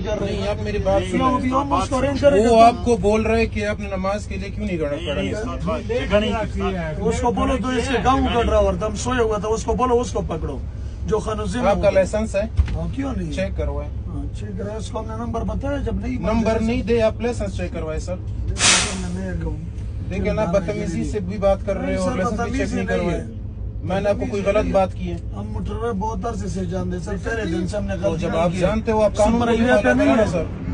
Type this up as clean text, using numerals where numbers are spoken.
कर रहे नहीं, आप मेरी बात सुनो। हैं। वो आपको बोल रहे हैं कि आपने नमाज के लिए क्यों नहीं खड़ा? उसको बोलो तो इसके गाँव कट रहा और दम सोए हुआ था, उसको बोलो उसको पकड़ो जो खानुजी। आपका लाइसेंस है? क्यों नहीं चेक करवाए। चेक करा, उसको हमने नंबर बताया, जब नहीं नंबर नहीं दे आप लाइसेंस चेक करवाए सर। देखिए ना, बदतमीजी से भी बात कर रहे हो और लाइसेंस भी चेक नहीं करवाए। मैंने आपको कोई गलत बात की है? हम मोटरवे बहुत अरसे से जानते सर, पहले दिन से हमने। जब आप जानते हो आप कानून पर सर।